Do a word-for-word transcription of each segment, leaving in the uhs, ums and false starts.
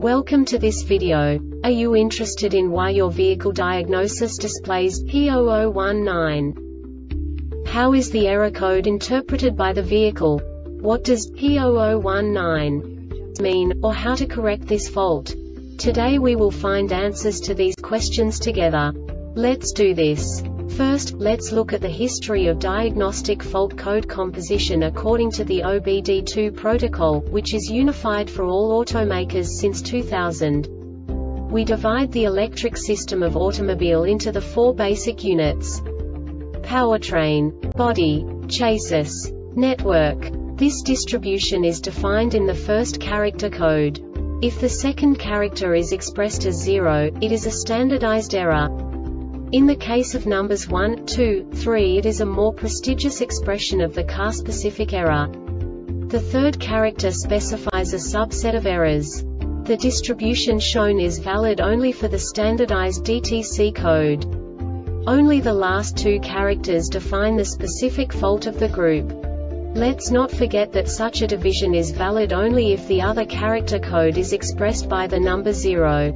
Welcome to this video. Are you interested in why your vehicle diagnosis displays P zero zero one nine? How is the error code interpreted by the vehicle? What does P zero zero one nine mean, or how to correct this fault? Today we will find answers to these questions together. Let's do this. First, let's look at the history of diagnostic fault code composition according to the O B D two protocol, which is unified for all automakers since two thousand. We divide the electric system of automobile into the four basic units: powertrain, body, chassis, network. This distribution is defined in the first character code. If the second character is expressed as zero, it is a standardized error. In the case of numbers one, two, three, it is a more prestigious expression of the car-specific error. The third character specifies a subset of errors. The distribution shown is valid only for the standardized D T C code. Only the last two characters define the specific fault of the group. Let's not forget that such a division is valid only if the other character code is expressed by the number zero.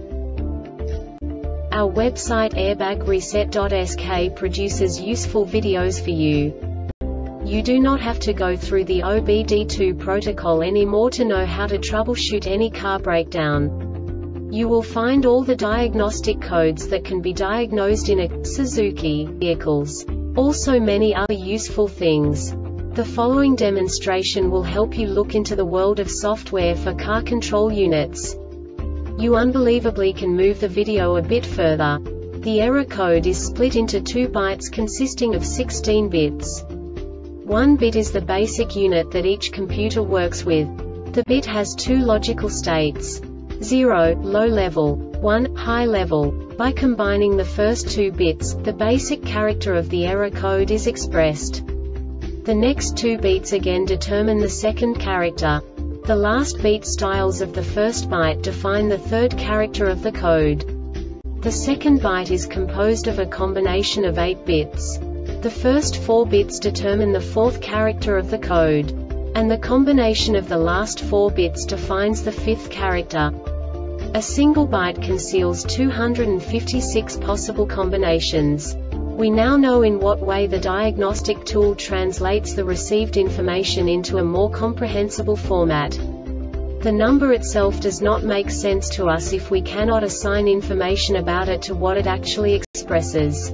Our website airbag reset dot S K produces useful videos for you. You do not have to go through the O B D two protocol anymore to know how to troubleshoot any car breakdown. You will find all the diagnostic codes that can be diagnosed in a Suzuki vehicles. Also many other useful things. The following demonstration will help you look into the world of software for car control units. You unbelievably can move the video a bit further. The error code is split into two bytes consisting of sixteen bits. One bit is the basic unit that each computer works with. The bit has two logical states: zero, low level, one, high level. By combining the first two bits, the basic character of the error code is expressed. The next two beats again determine the second character. The last beat styles of the first byte define the third character of the code. The second byte is composed of a combination of eight bits. The first four bits determine the fourth character of the code. And the combination of the last four bits defines the fifth character. A single byte conceals two hundred fifty-six possible combinations. We now know in what way the diagnostic tool translates the received information into a more comprehensible format. The number itself does not make sense to us if we cannot assign information about it to what it actually expresses.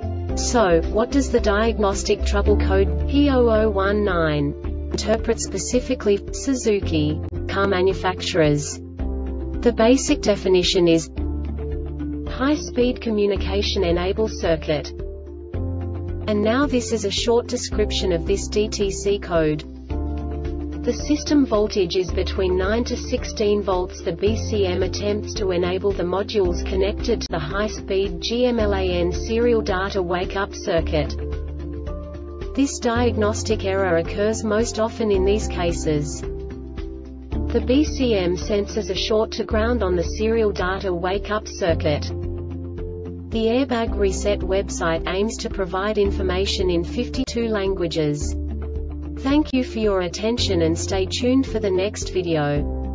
So, what does the diagnostic trouble code P zero zero one nine interpret specifically for Suzuki car manufacturers? The basic definition is high-speed communication enable circuit. And now this is a short description of this D T C code. The system voltage is between nine to sixteen volts. The B C M attempts to enable the modules connected to the high-speed G M L A N serial data wake-up circuit. This diagnostic error occurs most often in these cases. The B C M senses a short to ground on the serial data wake-up circuit. The Airbag Reset website aims to provide information in fifty-two languages. Thank you for your attention and stay tuned for the next video.